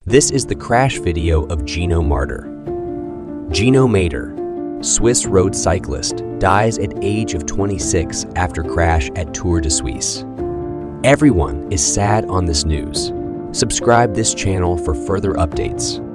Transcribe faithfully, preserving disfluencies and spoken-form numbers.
This is the crash video of Gino Märder. Gino Märder, Swiss road cyclist, dies at age of twenty-six after crash at Tour de Suisse. Everyone is sad on this news. Subscribe this channel for further updates.